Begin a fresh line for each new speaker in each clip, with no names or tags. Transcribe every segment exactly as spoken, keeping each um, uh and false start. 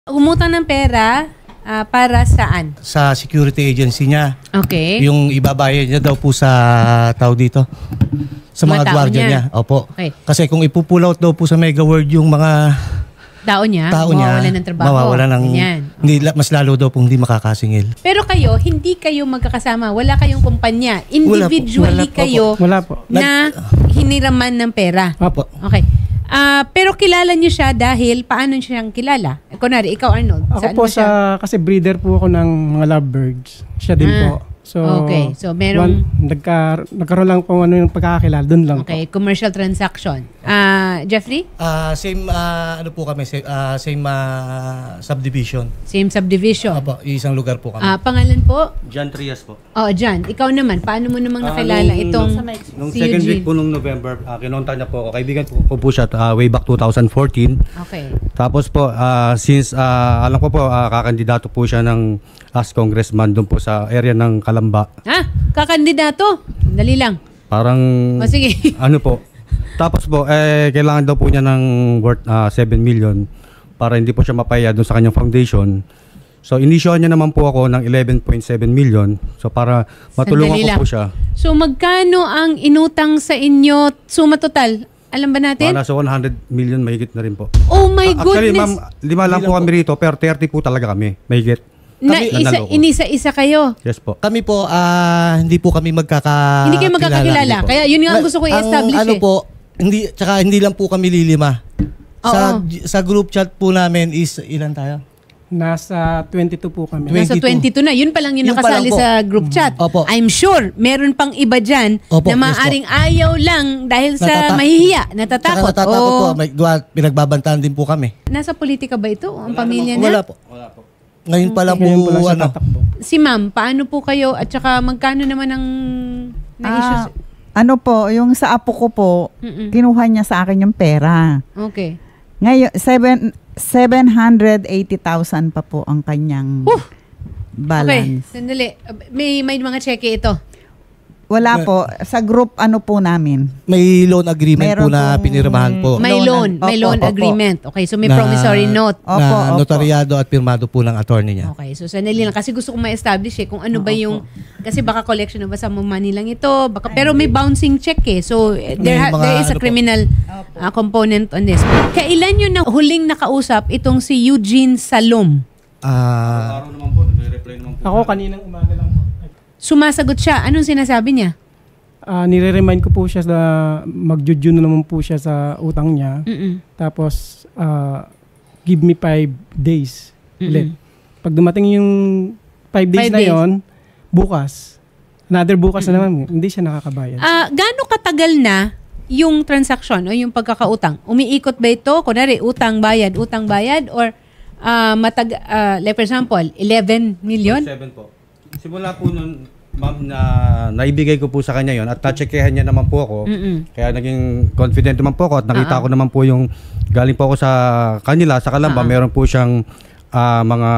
Umutang ng pera ah, para saan?
Sa security agency niya.
Okay.
Yung ibabayad niya daw po sa tao dito. Sa
Mga
mga
tao
gwardiya
niya.
niya. Opo.
Okay.
Kasi kung ipupull out daw po sa Mega World yung mga
Tao niya,
tao niya,
mawawalan ng trabaho.
mawawalan ng,
Ganyan.
hindi, mas lalo daw pong hindi makakasingil.
Pero kayo, hindi kayo magkakasama. Wala kayong kumpanya.
Wala po.
Individually
Wala po.
kayo
Wala po.
na hiniraman ng pera.
Opo.
Okay. Ah, pero kilala niyo siya dahil paano niyo siyang kilala? Eh, kunwari, ikaw Arnold.
Ako
saan
po
mo siya?
sa, kasi breeder po ako ng mga lovebirds. Siya din
Ah,
po. So,
okay. So, merong-
one, nagka, nagkaroon lang po ano yung pagkakakilala. Doon lang
Okay, commercial transaction. Ah, Jeffrey?
Ah, same, ah, ano po kami, same, ah, same ah, subdivision.
Same subdivision.
Opo, isang lugar po kami.
Ah, pangalan po?
John Trias po.
Oh, Jan, ikaw naman. Paano mo namang
Ah,
nakilala
nung-
itong
Nung
si
second
Eugene?
week po nung November, uh, kinontak niya po ako. Kaibigan po, po, po siya ah, way back two thousand fourteen.
Okay.
Tapos po, ah, since ah, alam ko po, ah, kakandidato po siya ng as congressman doon po sa area ng Kalamba.
Ah, kakandidato. Dali lang.
Parang,
O sige.
ano po. Tapos po, eh, kailangan daw po niya ng worth ah, seven million para hindi po siya mapaya doon sa kanyang foundation. So, inisyohan niya naman po ako ng eleven point seven million. So, para matulungan
Sandali
ko
lang.
po siya.
So magkano ang inutang sa inyo? Suma total. Alam ba natin?
Para sa one hundred million, mahigit na rin po.
Oh my
Ah, Actually,
goodness.
ma'am, lima lang po kami rito, pero thirty po talaga kami. Mahigit.
Na
Kami-
isa,
Nanalo ko.
inisa-isa kayo.
Yes po.
Kami po, ah, hindi po kami magkaka
Hindi kayo magkakakilala.
Hindi po.
Kaya yun nga ang gusto ko
Ang
i-establish
ano
eh.
po, hindi, tsaka hindi lang po kami lilima. Sa,
Oo.
sa group chat po namin is, ilan tayo?
Nasa twenty-two po kami.
Nasa
twenty-two.
twenty-two na. Yun pa lang yung
Yun pa
nakasali
lang po.
sa group chat.
Opo.
I'm sure meron pang iba dyan
Opo,
na
yes
maaaring ayaw lang dahil sa
Natata-
mahihiya,
Tsaka
natatakot.
natatakot po,
Oh.
may, gawa- pinagbabantaan din po kami.
Nasa politika ba ito? Ang pamilya
Wala
na?
po. Ngayon pa lang po,
Ngayon po lang siya
ano,
tatakbo.
Si ma'am, paano po kayo at saka magkano naman ang na-issue?
Ah, ano po, yung sa apo ko po,
Mm-mm.
kinuha niya sa akin yung pera.
Okay.
Ngayon, seven, seven hundred eighty thousand pa po ang kanyang
Whew! Okay,
balance.
sandali. May, may mga cheque ito.
Wala po. Sa group ano po namin.
may loan agreement
Meron
po na
pong-
pinirmahan po.
May loan.
Loan.
May
Opo,
loan
opo.
agreement. Okay, so may
Na-
promissory note.
Opo,
na
opo.
notaryado at pirmado po ng attorney niya.
Okay, so sandali lang. Kasi gusto kong ma-establish eh kung ano ba yung... Kasi baka collection of some money lang ito. Baka, pero may bouncing check eh. So eh, there,
May
ha-
mga
there is a
ano po.
criminal uh, component on this. Kailan yun na huling nakausap itong si Eugene Salom?
Ah,
Araw naman po, nagre-reply naman po.
Ako kaninang umaga lang po.
Sumasagot siya. Anong sinasabi niya?
Ah, nire-remind ko po siya na mag-judge na naman po siya sa utang niya.
Mm-mm.
Tapos, ah, give me five days ulit.
Mm-mm.
Pag dumating yung five days
Five
na
days.
yon, bukas, another bukas na naman, hindi siya nakakabayad.
Ah, gaano katagal na yung transaction o yung pagkakautang? Umiikot ba ito? Kunwari, utang bayad, utang bayad or ah, matag ah, like for example, eleven million?
Seven po. Simula po nun, ma'am, na naibigay ko po sa kanya yon at na-checkehan niya naman po ako.
Mm-mm.
Kaya naging confident naman po ako at nakita
Ah,
ko naman po yung galing po ako sa kanila, sa Kalamba,
Ah, ah.
meron po siyang ah, mga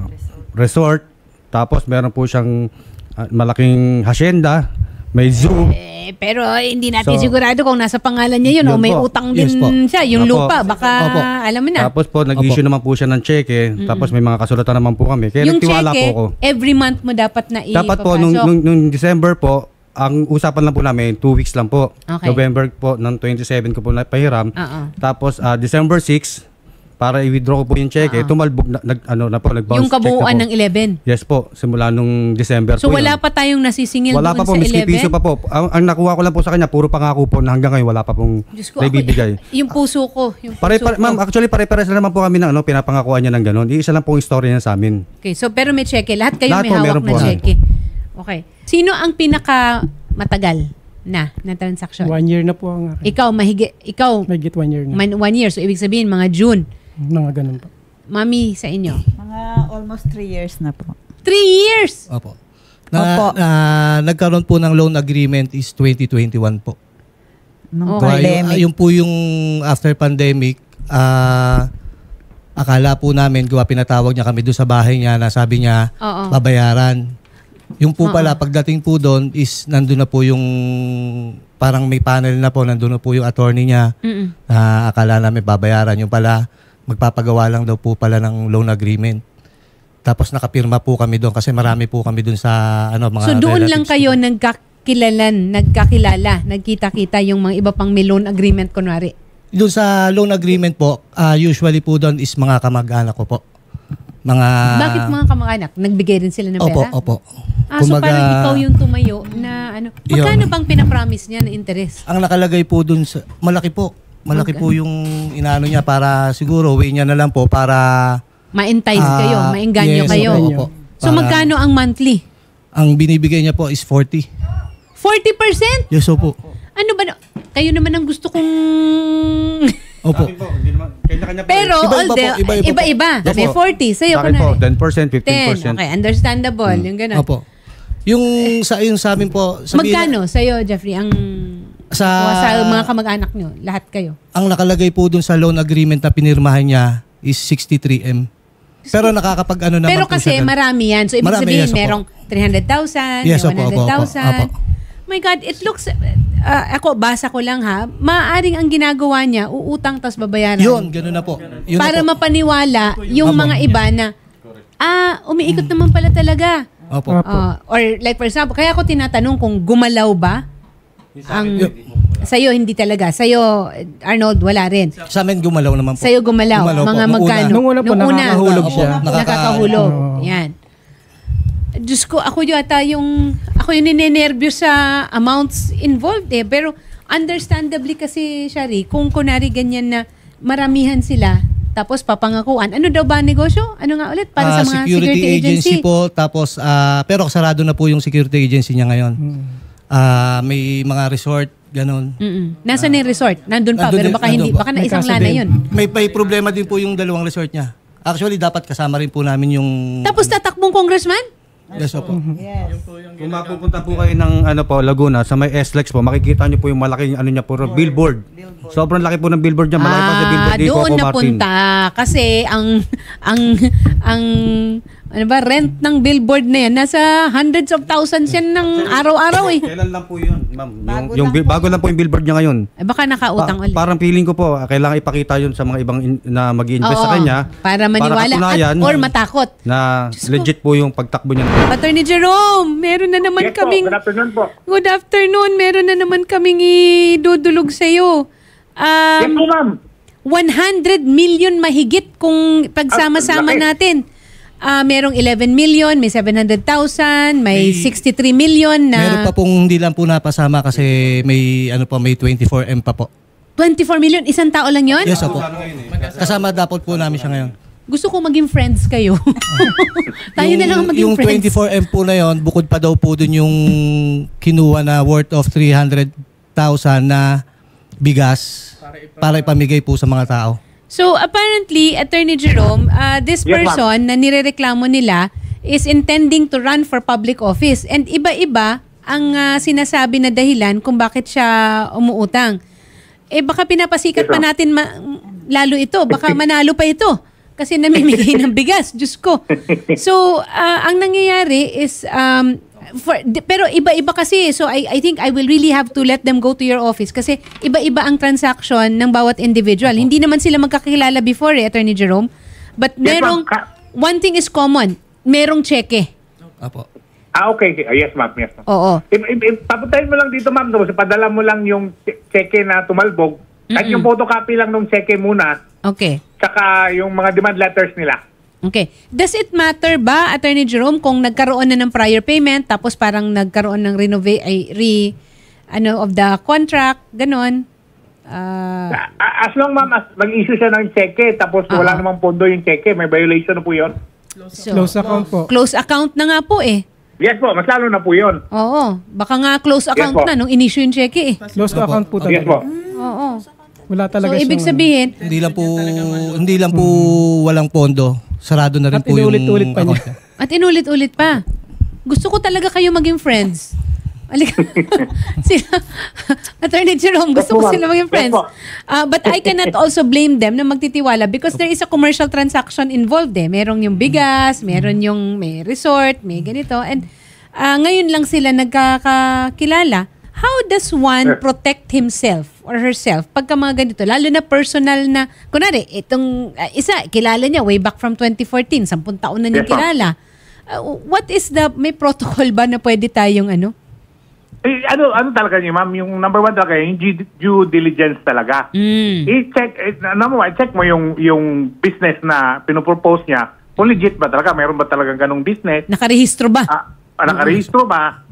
resort. Tapos meron po siyang ah, malaking hacienda, may zoo.
Eh, pero hindi natin
So,
sigurado kung nasa pangalan niya yun o
yun
may
po.
utang
Yes
din
po.
siya. Yung
Opo.
lupa, baka
Opo.
alam mo na.
Tapos po, nag-issue naman po siya ng cheque. Tapos may mga kasulatan naman po kami. Kaya
Yung
nagtiwala po
cheque,
ako.
every month mo dapat na ipapasok.
Dapat po, nung, nung, nung December po, ang usapan lang po namin, two weeks lang po.
Okay.
November po, ng twenty-seven ko po napahiram.
Oo.
Tapos, ah, December sixth, para i-withdraw ko po yung cheque,
Oo.
tumalbog na, nag, ano, na po, nag-bounce
Yung
check na
kabuuan
po.
ng eleven.
Yes po, simula nung December
So
po
wala
yun.
pa tayong nasisingil
Wala
doon
pa po,
sa
miski piso
eleven?
pa po. Ang, ang nakuha ko lang po sa kanya, puro pangako po na hanggang ngayon wala pa pong
Diyos ko, ako,
naibibigay.
yung puso ko. Yung puso
Pare, pare,
ko.
ma'am, actually pare-pares na naman po kami ng ano, pinapangakuan niya ng gano'n. Iisa lang po yung story niya sa amin.
Okay, so pero may cheque. Lahat kayo
Lahat
may
po,
hawak
meron
na
po.
cheque. Okay. Sino ang pinaka matagal na na transaction?
One year na po ang akin.
Ikaw, mahigit, ikaw,
May get one year na.
man, one year. So ibig sabihin, mga June.
Mga ganun po.
Mami, sa inyo.
Mga almost three years na po.
Three years!
Opo. Na,
Opo.
na, nagkaroon po ng loan agreement is twenty twenty-one po.
Nung
Okay.
Kaya yung,
pandemic.
yung po yung after pandemic, ah, akala po namin, gawa pinatawag niya kami doon sa bahay niya na sabi niya,
Oo.
babayaran. Yung po
Oo.
pala, pagdating po doon is nandun na po yung, parang may panel na po, nandun na po yung attorney niya.
Mm-mm.
Na akala namin babayaran. Yung pala, magpapagawa lang daw po pala ng loan agreement. Tapos nakapirma po kami doon kasi marami po kami doon sa ano mga
So doon
relatives
lang
ko.
kayo nagkakilalan, nagkakilala, nagkita-kita yung mga iba pang may loan agreement kunwari.
Doon sa loan agreement po, ah, usually po doon is mga kamag-anak ko po. Mga
Bakit mga kamag-anak? Nagbigay rin sila ng
Opo,
pera?
opo.
Ah, so
Kumbaga,
parang ikaw yung tumayo na ano. Magkano
Yun.
bang pinapromise niya na interest?
Ang nakalagay po doon sa malaki po. Malaki po yung inaano niya para siguro way niya na lang po para
Ma-entice
ah,
kayo, maengganyo
yes,
kayo.
opo, opo.
So
Para-
magkano ang monthly?
Ang binibigay niya po is forty.
forty percent?
Yes, opo.
Ano ba? na- Kayo naman ang gusto kong...
Opo.
Sa akin po, hindi naman, kanya-kanya po.
Pero
Iba-iba
all
po,
the,
iba-iba po.
iba-iba.
Opo.
May forty. Sa'yo
Sa
ko
akin
na
po,
rin.
ten percent, fifteen
ten.
percent.
Okay, understandable. Yung ganun.
Opo. Yung sa yung sa amin po, sabihin-
Magkano sa'yo, Jeffrey, ang
Sa,
sa mga kamag-anak nyo? Lahat kayo?
ang nakalagay po dun sa loan agreement na pinirmahan niya is sixty-three M. Pero nakakapag ano naman
Pero
po
kasi
siya dun.
marami yan. So, ibig
Marami,
sabihin,
yes, opo.
merong three hundred thousand,
Yes,
may
opo, opo,
one hundred thousand.
opo, opo.
My God, it looks, uh, ako, basa ko lang ha, maaaring ang ginagawa niya, uutang tas babayaran.
Yun, gano'n na po. Yun
Para
na po.
mapaniwala yung
Opo.
mga iba na, ah, umiikot naman pala talaga.
Opo.
Opo.
Ah, or like for example, kaya ako tinatanong kung gumalaw ba ang sa'yo hindi talaga. Sa'yo, Arnold, wala rin.
Sa amin gumalaw naman po.
Sa'yo gumalaw.
Gumalaw po.
Mga
Nung
magkano?
una.
Nung una po, nakakahulog siya.
Nakaka-
Nakakahulog.
Oo.
Yan. Diyos ko, ako yata yung, ako yung ninenervyos sa amounts involved eh. Pero understandably kasi, Shari, kung kunwari ganyan na maramihan sila, tapos papangakuan. Ano daw ba ang negosyo? Ano nga ulit? Para
Ah,
sa mga security, agency.
po. Tapos, ah, pero sarado na po yung security agency niya ngayon. Ah, may mga resort, ganun.
Mm-mm. Nasaan na yung resort? Nandun pa,
Nandun
pero
din-
baka hindi,
nandun pa.
baka na
May
isang
kaso
lana
din.
yun.
May, may problema din po yung dalawang resort niya. Actually, dapat kasama rin po namin yung...
Tapos tatakbong congressman?
Yes, opo.
Kung mapupunta po kayo ng ano po, Laguna, sa may S L E X po, makikita niyo po yung malaking ano niya po, billboard. Sobrang laki po ng billboard niya, malaki pa sa billboard
Ah,
ni
doon
Coco Martin.
napunta. Kasi ang, ang, ang, ano ba, rent ng billboard na yan, nasa hundreds of thousands yan ng araw-araw eh.
Kailan lang po yun, ma'am? Yung, yung, bi- bago lang po yung billboard niya ngayon.
Eh, baka nakautang
Pa-
ulit.
Parang feeling ko po, ah, kailangan ipakita yun sa mga ibang in- na mag-i-invest sa
Oo,
kanya.
para maniwala
katunayan
at, or matakot.
na
Diyos ko.
legit po yung pagtakbo niya.
Attorney Jerome, meron na naman
Yes po,
kaming...
good afternoon po.
Good afternoon. Meron na naman kaming idudulog sa'yo. Um,
Yes po, ma'am.
one hundred million mahigit kung pagsama-sama
Ah, laki.
natin. Ah, merong eleven million, may seven hundred thousand, may
May-
sixty-three million na
Meron pa pong hindi lang po napasama kasi may ano pa may twenty-four M pa po.
twenty-four million. Isang tao lang yon?
Yes, opo. Kasama dapat po namin siya ngayon.
Gusto ko maging friends kayo. Tayo na lang ang maging
yung
friends.
twenty-four M po na yon, bukod pa daw po dun yung kinuha na worth of three hundred thousand na bigas para ipamigay po sa mga tao.
So apparently, Attorney Jerome, uh, this
Yes, ma'am.
person na nirereklamo nila is intending to run for public office. And iba-iba ang uh, sinasabi na dahilan kung bakit siya umuutang. Eh baka pinapasikat
Yes,
pa
ma'am.
natin ma- lalo ito. Baka manalo pa ito. Kasi namimigay ng bigas. Diyos ko. So, uh, ang nangyayari is, um, for, di- pero iba-iba kasi. So, I, I think I will really have to let them go to your office. Kasi iba-iba ang transaction ng bawat individual. Hindi naman sila magkakilala before eh, Attorney Jerome. But
Yes,
merong,
ma'am. Ka-
one thing is common. Merong cheque.
Apo.
Ah, okay. Ah, yes, ma'am. Yes, ma'am.
Oo.
I- i- i- papuntahin mo lang dito, ma'am. Tapos padala mo lang yung che- cheque na tumalbog. At yung photocopy lang ng cheque muna.
Okay.
Tsaka yung mga demand letters nila.
Okay. Does it matter ba, Attorney Jerome, kung nagkaroon na ng prior payment tapos parang nagkaroon ng renova- ay, re, ano, of the contract, ganon? Ah,
Ah, as long, ma'am, as mag-issue siya ng cheque, tapos wala
Oo.
namang pondo yung cheque, may violation na po yun.
so,
Close account po.
close account na nga po eh.
Yes po, mas lalo na po yun.
Oo. Baka nga close account
po.
na nung in-issue yung cheque eh.
Close account po
Yes
talaga.
po.
Oo.
Wala
So,
talaga
ibig
siyang-
sabihin,
Hindi lang po hindi lang po walang pondo. Sarado na rin
At
po yung
inulit-ulit pa niya.
account niya.
at inulit-ulit pa. Gusto ko talaga kayo maging friends. Alika. Sila, Attorney Jerome, gusto ko
Yes po,
sila
ma'am.
maging
Yes
friends.
po.
Ah, but I cannot also blame them na magtitiwala because there is a commercial transaction involved eh. Merong yung bigas, meron yung may resort, may ganito. And ah, ngayon lang sila nagkakakilala. how does one protect himself or herself pagka mga ganito? Lalo na personal na, kunwari, itong uh, isa, kilala niya way back from twenty fourteen, sampung taon na niya
Yes, ma'am.
kilala. Uh, what is the, may protocol ba na pwede tayong ano?
Eh, ano, ano talaga niyo, ma'am? Yung number one talaga, yung due, due diligence talaga.
Mm.
I-check, eh, number one, check mo yung, yung business na pinupropose niya. Kung legit ba talaga? Mayroon ba talagang ganong business?
Nakarehistro ba?
Ah, ah, nakarehistro ba?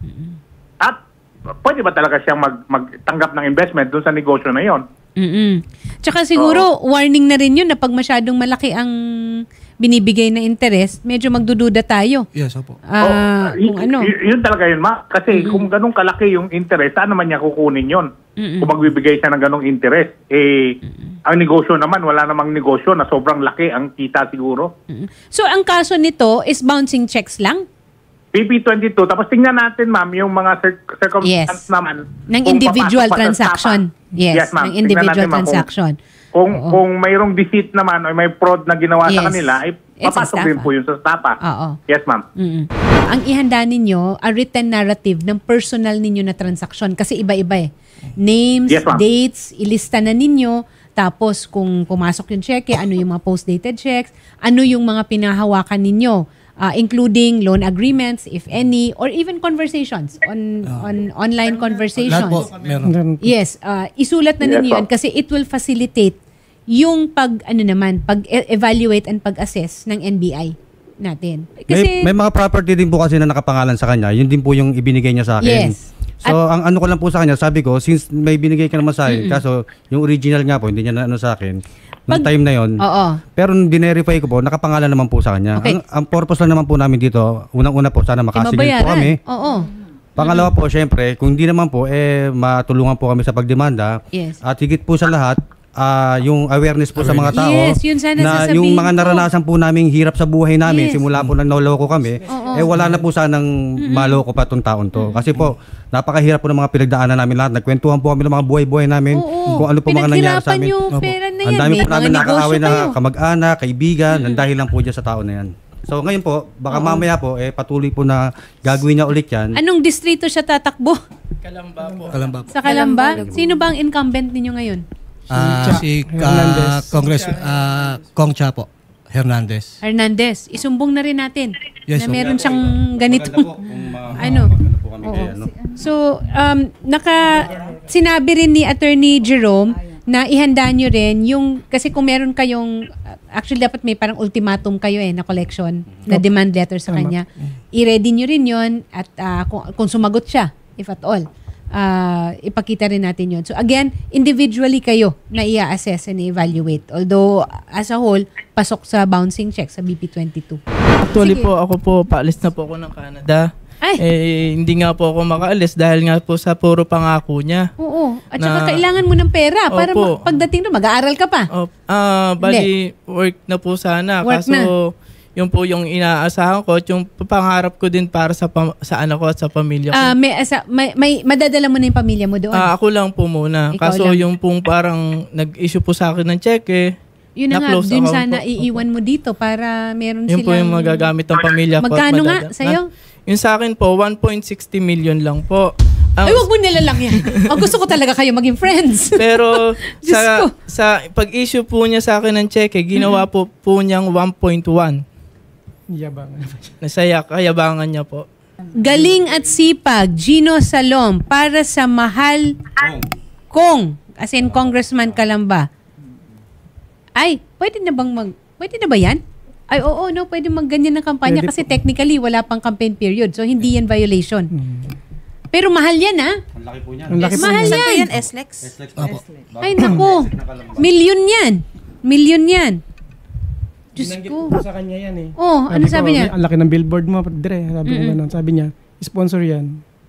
At pwede ba talaga siyang mag, magtanggap ng investment doon sa negosyo na yon?
Mm-mm. Tsaka siguro, warning na rin yun na pag masyadong malaki ang binibigay na interest, medyo magdududa tayo.
Yes, opo.
Ah,
Oh, y-
kung ano.
y- yun talaga yun, ma. Kasi kung ganong kalaki yung interest, saan naman niya kukunin yun?
Mm-mm.
Kung magbibigay siya ng ganong interest, eh, ang negosyo naman, wala namang negosyo na sobrang laki ang kita siguro.
Mm-mm. So, ang kaso nito is bouncing checks lang?
P P twenty-two, tapos tingnan natin, ma'am, yung mga cir- circumstance
Yes.
naman.
Ng
kung
individual
papasok pa sa
transaction.
tapa.
Yes,
ma'am.
ng
Tingnan
individual
natin, ma'am, kung-
transaction.
Kung,
Oo.
kung mayroong deceit naman o may fraud na ginawa
Yes.
sa kanila, ay
It's a
papasok din
stapa.
po yun sa tapa.
Oo.
Yes, ma'am.
Mm-mm. Ang ihanda ninyo, a written narrative ng personal ninyo na transaction kasi iba-iba eh. Names,
Yes, ma'am.
dates, ilista na ninyo, tapos kung pumasok yung cheque, ano yung mga post-dated checks, ano yung mga pinahawakan ninyo, uh, including loan agreements, if any, or even conversations on on online
Lahat po,
conversations.
meron.
Ganun po.
Yes, uh, isulat na
Yes,
ninyo yan
ma'am.
kasi it will facilitate yung pag ano naman, pag-evaluate and pag-assess ng N B I natin. Kasi
may, may mga property din po kasi na nakapangalan sa kanya. Yun din po yung ibinigay niya sa akin.
Yes.
So, ang ano ko lang po sa kanya, sabi ko, since may binigay ka naman sa akin, kaso yung original nga po, hindi niya na ano sa akin, noong
Pag-
time na yon.
oo.
Pero nung dinerify ko po, nakapangalan naman po sa kanya.
Okay.
Ang, ang purpose lang naman po namin dito, unang-una po, sana
Eh,
makasigil po
mabayaran.
kami.
Oo.
Pangalawa po, syempre, kung hindi naman po, eh, matulungan po kami sa pagdemanda.
Yes.
At higit po sa lahat, ah, yung awareness po sa mga tao
Yes, yun sana
na
sasabihin
yung mga
ko.
naranasan po naming hirap sa buhay namin,
Yes.
simula po nang nauloko kami,
Oo.
eh wala na po sanang maloko pa tong taon to. Kasi po, napakahirap po ng mga pinagdaanan namin lahat. Nagkwentuhan po kami ng mga buhay-buhay namin,
Oo.
kung ano po mga nangyari sa
Pinaghirapan
amin.
yung
Opo.
pera na
Ang
yan.
dami
May
po
mga
namin
negosyo
nakakaaway na
kayo.
kamag-anak, kaibigan, mm dahil lang po dyan sa tao na yan. So ngayon po, baka mamaya po, eh patuloy po na gagawin niya ulit yan.
Anong distrito siya tatakbo?
Kalamba po.
Kalamba po.
Sa Calamba? Sino ba ang incumbent ninyo ngayon?
Ah, si
Hernandez.
uh, Congress ah, Kong Cha po. Hernandez.
Hernandez. Isumbong na rin natin
Yes,
na
so-
meron siyang ganitong ano. Oo. So, um, naka, sinabi rin ni Attorney Jerome na ihanda nyo rin yung, kasi kung meron kayong, actually dapat may parang ultimatum kayo eh na collection, na demand letter sa kanya. I-ready nyo rin yon at ah, kung, kung sumagot siya, if at all, ah, ipakita rin natin yon. So again, individually kayo na i-assess and i-evaluate. Although, as a whole, pasok sa bouncing check sa B P twenty-two.
Actually
Sige.
po, ako po, paalis na po ako ng Canada.
Ay!
Eh, hindi nga po ako makaalis dahil nga po sa puro pangako niya.
Oo. At saka
Na-
kailangan mo ng pera para
Opo.
ma- pagdating doon, mag-aaral ka pa.
Oh, ah, bali, work na po sana.
Work
Kaso,
na.
yung po yung inaasahan ko at yung pangarap ko din para sa pam- sa anak ko at sa pamilya ko.
Ah, may, asa, may, may, madadala mo na yung pamilya mo doon.
Ah, ako lang po muna.
Ikaw
Kaso
lang.
yung pong parang nag-issue po sa akin ng cheque,
Yun na nga,
na-close
dun
account
sana
po.
iiwan mo dito para meron
yun
silang...
po yung magagamit ng pamilya ko. at
Magkano nga
madada-
sa'yo?
Na- yung sa akin po, one point six zero million lang po. Ang-
Ay, wag mo nilalang yan. Ang gusto ko talaga kayo maging friends.
Pero
Diyos
sa
ko.
sa pag-issue po niya sa akin ng cheque, ginawa po po niyang one point one.
Yabang.
Nasaya kayabangan niya po.
Galing at sipag, Gino Salom, para sa mahal kong, as in Congressman Calamba. Ay, pwede na bang mag... Pwede na ba yan? Ay, oo, no, pwede magganyan ng kampanya
Pwede
kasi technically wala pang campaign period. So, hindi yan violation. Pero mahal yan, ha?
Ang laki po niya.
Ang laki po.
Mahal
Saan ba
yan.
yan? S-Lex?
Opo.
Ay, naku. Milyon yan. Milyon yan. Diyos ko.
Binanggit ko sa kanya yan eh.
Oh, ano sabi
ko,
niya?
"May- Ang laki ng billboard mo, Dre. Sabi ko ganun. Sabi niya, sponsor yan.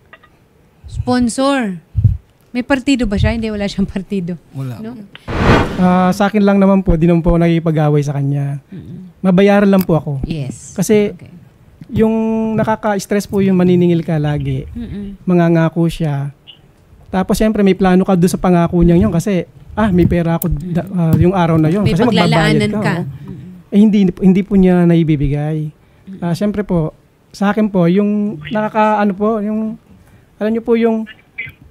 Sponsor. May partido ba siya? Hindi, wala siyang partido.
Wala.
No?
Ah, sa akin lang naman po, di naman po ako nakikipag-away sa kanya. Mabayaran lang po ako.
Yes.
Kasi
Okay.
yung nakaka-stress po yung maniningil ka lagi.
Mm-mm.
Mangangako siya. Tapos siyempre may plano ka doon sa pangako niya yun kasi ah, may pera ako da- ah, yung araw na yun.
May
Kasi magbabayad
paglalaanan ka.
oh. Eh hindi hindi po niya naibibigay. Ah, siyempre po, sa akin po, yung nakaka ano po, yung alam niyo po yung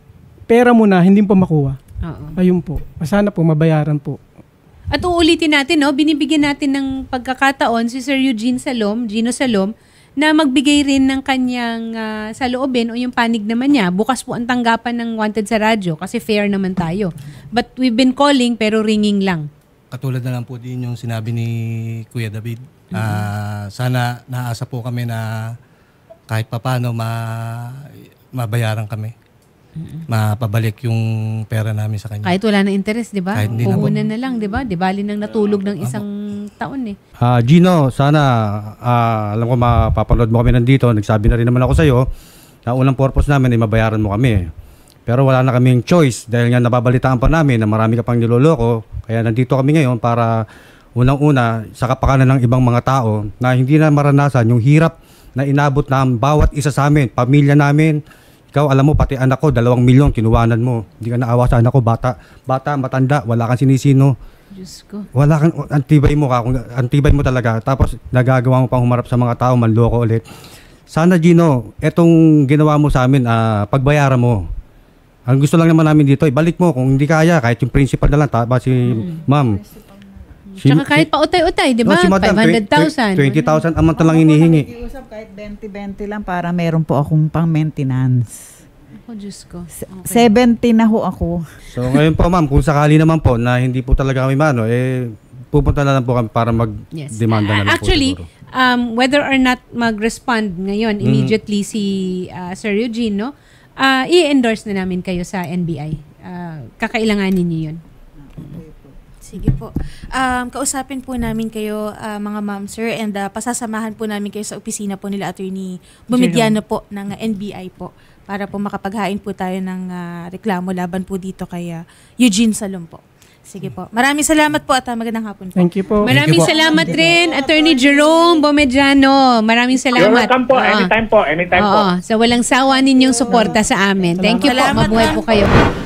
pera mo na, hindi pa makuha.
Oo.
Ayun po. Sana po, mabayaran po.
At uulitin natin, no, binibigyan natin ng pagkakataon si Sir Eugene Salom, Gino Salom, na magbigay rin ng kanyang uh, saloobin o yung panig naman niya. Bukas po ang tanggapan ng Wanted sa radyo kasi fair naman tayo. But we've been calling pero ringing lang.
Katulad na lang po din yung sinabi ni Kuya David. Ah, sana naasa po kami na kahit papano ma mabayaran kami. Mapabalik yung pera namin sa kanya.
Kahit wala na interest, di ba?
Kahit hindi na po.
Puhunan na lang, di ba? Di bali nang natulog ng isang taon eh.
Ah, Gino, sana ah, alam ko mapapanood mo kami nandito. Nagsabi na rin naman ako sa iyo na unang purpose namin ay mabayaran mo kami. Pero wala na kaming choice dahil nga nababalitaan pa namin na marami ka pang niloloko. Kaya nandito kami ngayon para unang-una sa kapakanan ng ibang mga tao na hindi na maranasan yung hirap na inabot ng bawat isa sa amin, pamilya namin. Ikaw, alam mo, pati anak ko, dalawang milyon, kinuwanan mo. Hindi ka naawa sa anak ko, bata, bata, matanda, wala kang sinisino.
Diyos ko.
Wala kang, antibay mo ka, antibay mo talaga. Tapos, nagagawa mo pang humarap sa mga tao, manloko ulit. Sana, Gino, etong ginawa mo sa amin, uh, pagbayaran mo. Ang gusto lang naman namin dito, ibalik mo. Kung hindi kaya, kahit yung principal na lang, taba si mm. ma'am.
Si, Tsaka kahit pa utay-utay, di ba?
No, si Madam,
five hundred thousand.
twenty thousand amount na lang hinihingi.
Nakikiusap kahit twenty-twenty lang para meron po akong pang maintenance.
Oh, Diyos ko. Okay.
seventy na ho ako.
So ngayon po ma'am, kung sakali naman po na hindi po talaga kami mano, eh pupunta na lang po kami para mag-demanda
yes.
na lang
Actually,
po siguro.
um, whether or not mag-respond ngayon
Mm.
immediately si uh, Sir Eugene, no? Uh, i-endorse na namin kayo sa N B I. Uh, kakailanganin niyo yun.
Sige po. Um, kausapin po namin kayo, uh, mga ma'am, sir, and uh, pasasamahan po namin kayo sa opisina po nila Attorney Bumidiano po ng uh, N B I po para po makapaghain po tayo ng uh, reklamo laban po dito kay uh, Eugene Salom po. Sige po. Maraming salamat po at uh, magandang hapon po.
Thank you po.
Maraming
po.
salamat rin, Attorney Jerome Bumidiano. Maraming
You're
salamat.
welcome po.
Oo.
Anytime po. Anytime po.
Oo. Sa walang sawa ninyong suporta sa amin. Thank you po.
Salamat,
Mabuhay
ma'am.
po kayo.